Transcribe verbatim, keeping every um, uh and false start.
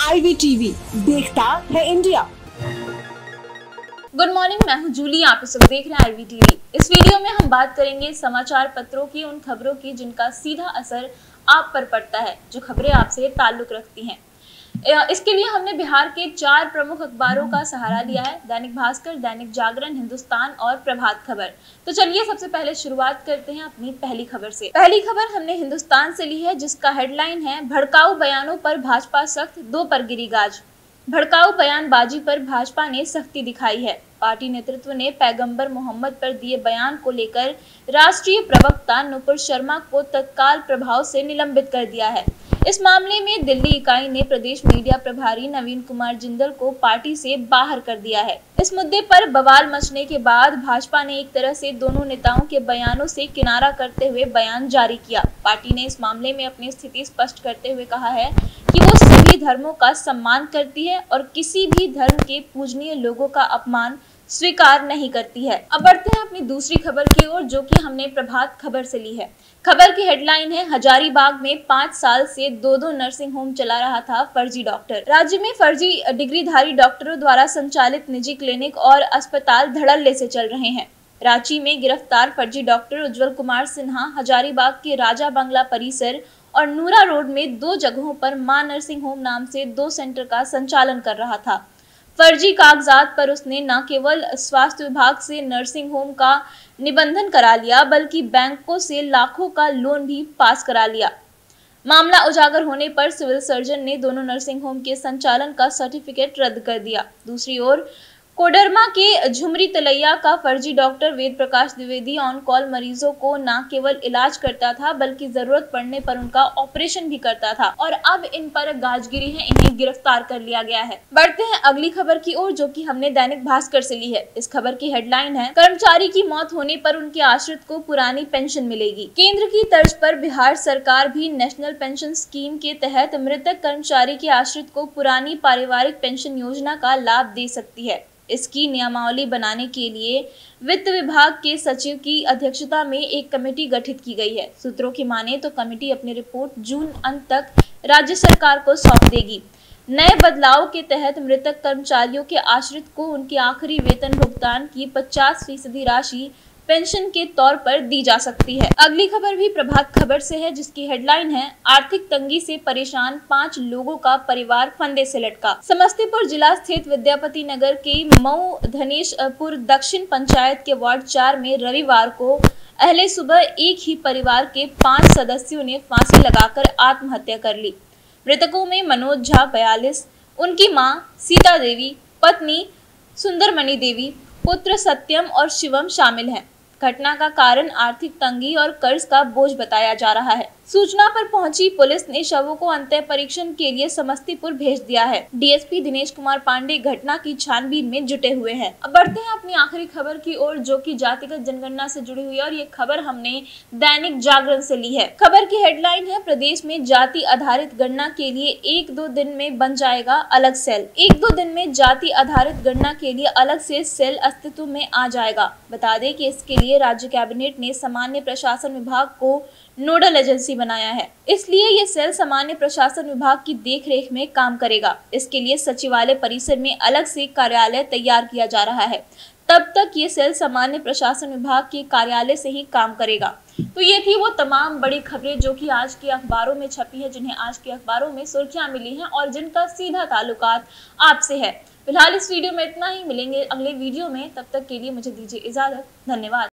आई V TV देखता है India. Good morning, मैं हूं जूली। आप सब देख रहे हैं आई वी टीवी। इस वीडियो में हम बात करेंगे समाचार पत्रों की उन खबरों की जिनका सीधा असर आप पर पड़ता है, जो खबरें आपसे ताल्लुक रखती हैं। इसके लिए हमने बिहार के चार प्रमुख अखबारों का सहारा लिया है, दैनिक भास्कर, दैनिक जागरण, हिंदुस्तान और प्रभात खबर। तो चलिए सबसे पहले शुरुआत करते हैं अपनी पहली खबर से। पहली खबर हमने हिंदुस्तान से ली है, जिसका हेडलाइन है भड़काऊ बयानों पर भाजपा सख्त, दो पर गिरी गाज। भड़काऊ बयानबाजी पर भाजपा ने सख्ती दिखाई है। पार्टी नेतृत्व ने पैगंबर मोहम्मद पर दिए बयान को लेकर राष्ट्रीय प्रवक्ता नुपुर शर्मा को तत्काल प्रभाव से निलंबित कर दिया है। इस मामले में दिल्ली इकाई ने प्रदेश मीडिया प्रभारी नवीन कुमार जिंदल को पार्टी से बाहर कर दिया है। इस मुद्दे पर बवाल मचने के बाद भाजपा ने एक तरह से दोनों नेताओं के बयानों से किनारा करते हुए बयान जारी किया। पार्टी ने इस मामले में अपनी स्थिति स्पष्ट करते हुए कहा है कि वो सभी धर्मों का सम्मान करती है और किसी भी धर्म के पूजनीय लोगों का अपमान स्वीकार नहीं करती है। अब बढ़ते हैं अपनी दूसरी खबर की ओर, जो कि हमने प्रभात खबर से ली है। खबर की हेडलाइन है हजारीबाग में पाँच साल से दो दो नर्सिंग होम चला रहा था फर्जी डॉक्टर। राज्य में फर्जी डिग्रीधारी डॉक्टरों द्वारा संचालित निजी क्लिनिक और अस्पताल धड़ल्ले से चल रहे हैं। रांची में गिरफ्तार फर्जी डॉक्टर उज्जवल कुमार सिन्हा हजारीबाग के राजा बंगला परिसर और नूरा रोड में दो जगहों पर मां नर्सिंग होम नाम से दो सेंटर का संचालन कर रहा था। फर्जी कागजात पर उसने न केवल स्वास्थ्य विभाग से नर्सिंग होम का निबंधन करा लिया, बल्कि बैंकों से लाखों का लोन भी पास करा लिया। मामला उजागर होने पर सिविल सर्जन ने दोनों नर्सिंग होम के संचालन का सर्टिफिकेट रद्द कर दिया। दूसरी ओर कोडरमा के झुमरी तलैया का फर्जी doctor Ved Prakash Dwivedi on call मरीजों को न केवल इलाज करता था, बल्कि जरूरत पड़ने पर उनका ऑपरेशन भी करता था और अब इन पर गाजगिरी है, इन्हें गिरफ्तार कर लिया गया है। बढ़ते हैं अगली खबर की ओर, जो कि हमने दैनिक भास्कर से ली है। इस खबर की हेडलाइन है कर्मचारी की मौत होने पर उनके आश्रित को पुरानी पेंशन मिलेगी। केंद्र की तर्ज पर बिहार सरकार भी नेशनल पेंशन स्कीम के तहत मृतक कर्मचारी के आश्रित को पुरानी पारिवारिक पेंशन योजना का लाभ दे सकती है। इसकी नियमावली बनाने के लिए वित्त विभाग के सचिव की अध्यक्षता में एक कमेटी गठित की गई है। सूत्रों की माने तो कमेटी अपनी रिपोर्ट जून अंत तक राज्य सरकार को सौंप देगी। नए बदलाव के तहत मृतक कर्मचारियों के आश्रित को उनके आखिरी वेतन भुगतान की पचास फीसदी राशि पेंशन के तौर पर दी जा सकती है। अगली खबर भी प्रभात खबर से है, जिसकी हेडलाइन है आर्थिक तंगी से परेशान पांच लोगों का परिवार फंदे से लटका। समस्तीपुर जिला स्थित विद्यापति नगर के मऊ धनेशपुर दक्षिण पंचायत के वार्ड चार में रविवार को अहले सुबह एक ही परिवार के पांच सदस्यों ने फांसी लगाकर आत्महत्या कर ली। मृतकों में मनोज झा बयालीस, उनकी मां सीता देवी, पत्नी सुंदरमणि देवी, पुत्र सत्यम और शिवम शामिल हैं। घटना का कारण आर्थिक तंगी और कर्ज का बोझ बताया जा रहा है। सूचना पर पहुंची पुलिस ने शवों को अंतः परीक्षण के लिए समस्तीपुर भेज दिया है। D S P Dinesh Kumar Pandey घटना की छानबीन में जुटे हुए हैं। अब बढ़ते हैं अपनी आखिरी खबर की ओर, जो कि जातिगत जनगणना से जुड़ी हुई है और ये खबर हमने दैनिक जागरण से ली है। खबर की हेडलाइन है प्रदेश में जाति आधारित गणना के लिए एक दो दिन में बन जाएगा अलग सेल। एक दो दिन में जाति आधारित गणना के लिए अलग से सेल अस्तित्व में आ जाएगा। बता दें कि इसके लिए राज्य कैबिनेट ने सामान्य प्रशासन विभाग को नोडल एजेंसी बनाया है, इसलिए ये सेल सामान्य प्रशासन विभाग की देखरेख में काम करेगा। इसके लिए सचिवालय परिसर में अलग से कार्यालय तैयार किया जा रहा है। तब तक ये सेल सामान्य प्रशासन विभाग के कार्यालय से ही काम करेगा। तो ये थी वो तमाम बड़ी खबरें जो कि आज के अखबारों में छपी है, जिन्हें आज के अखबारों में सुर्खियां मिली हैं और जिनका सीधा ताल्लुकात आपसे है। फिलहाल इस वीडियो में इतना ही, मिलेंगे अगले वीडियो में। तब तक के लिए मुझे दीजिए इजाजत। धन्यवाद।